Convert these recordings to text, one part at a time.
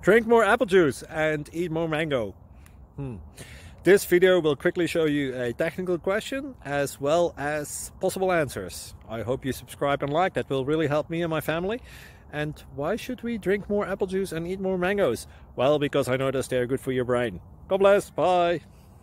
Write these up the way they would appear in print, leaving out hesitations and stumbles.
Drink more apple juice and eat more mango. This video will quickly show you a technical question as well as possible answers. I hope you subscribe and like, that will really help me and my family. And why should we drink more apple juice and eat more mangoes? Well, because I noticed they're good for your brain. God bless, bye!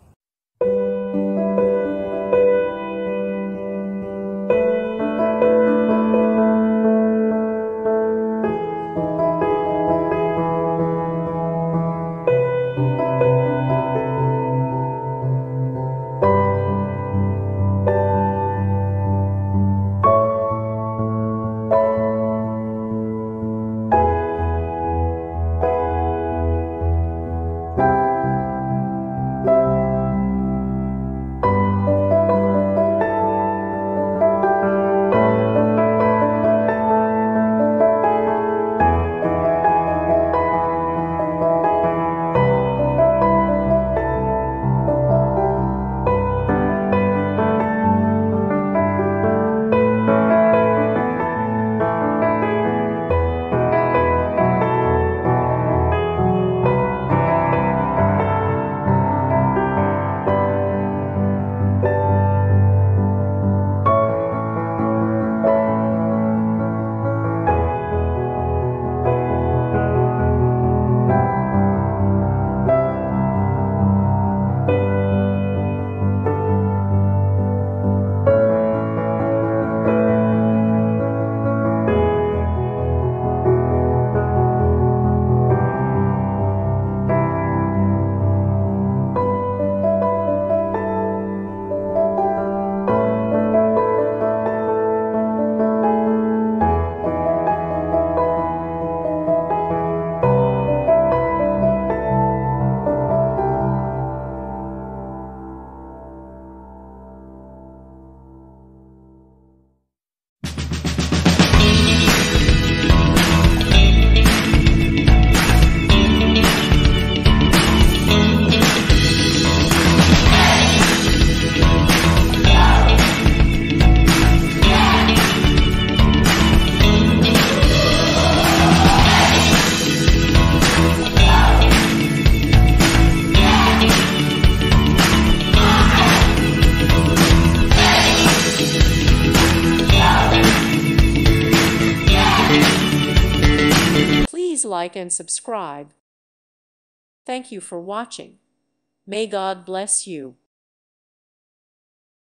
Please like and subscribe. Thank you for watching. May God bless you.